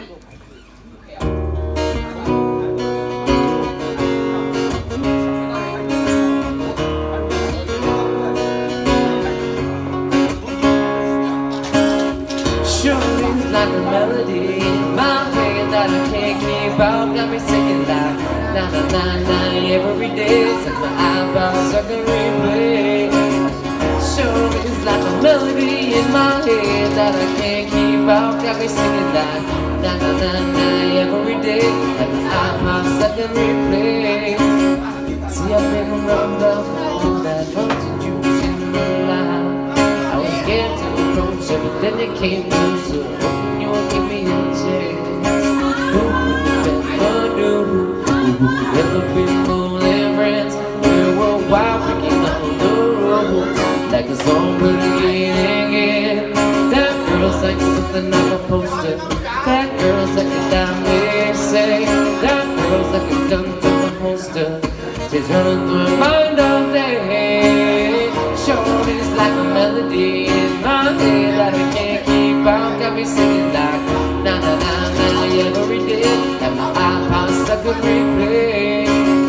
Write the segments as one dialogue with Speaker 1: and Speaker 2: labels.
Speaker 1: Like a melody in my head that I can't keep out, got me singing like na na na na every day. Set my eyeballs so I can replay. Sure is like a melody in my head that I can't keep out, got me singing like na na na na every day. Set my eyeballs so I can replay. See, I've been around the world, that mountain juice in my life. I was scared to approach it, but then it came through. So give me a chance. Who never knew? Who ever been more than friends? We were wild, breaking all the rules, like a song again and again. That girl's like something off a poster. That girl's like a diamond, say. That girl's like a gun to a holster. She's running through my mind all day. Sure is like a melody in my head that I can't keep out. Got me singing like na na na na every day. And my iPod stuck in replay.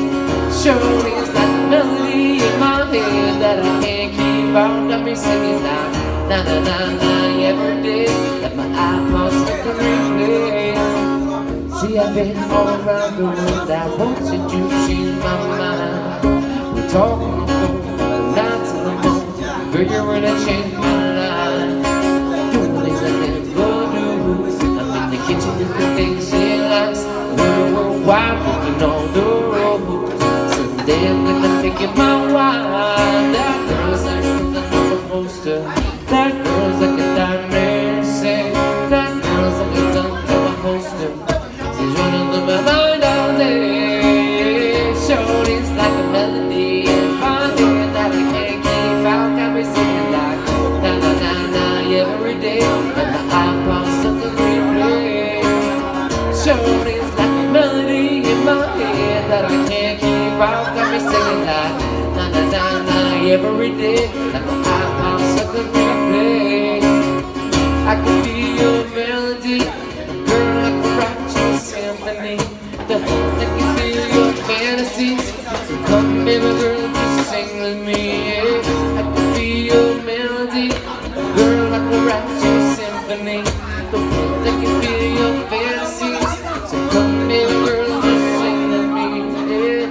Speaker 1: Sure is like a melody in my head that I can't keep out. Got me singing like na na na na every day. And my iPod stuck in replay. See, I've been all around the world. I want you to change my mind. We're talking on the phone, not to the moon. Girl, you're gonna change my life. Doing things I never do. I'm in the kitchen with the things she likes. We're wild, breaking all the rules. Someday I'm gonna make it my wife. That girl's like something on a poster. That girl's like a diamond, say. That girl's like a gun to a holster. She's running through my mind all day. Sure is like a melody in my head that I can't keep out. Got me singing like na na na na every day. And my iPod stuck in replay. Sure is like a melody in my head that I can't keep out. Got me singing like na na na na every day. And my iPod stuck in replay. I could be your melody, girl. I could write you a symphony. The whole thing can be your fantasies. So come, baby girl, just sing with me. Yeah. I could be your melody, girl. I could write you a symphony. The whole thing can be your fantasies. So come, baby girl, just sing with me. Yeah.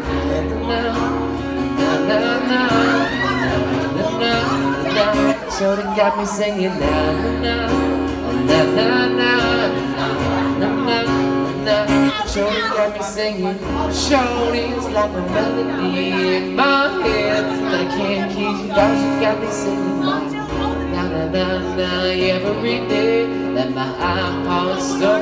Speaker 1: Na na na na na na na. Shorty got me singing na na na na na na na na. Shorty got me singing. Shorty's like a melody in my head that I can't keep out. She got me singing like na na na na every day. That my iPod stuck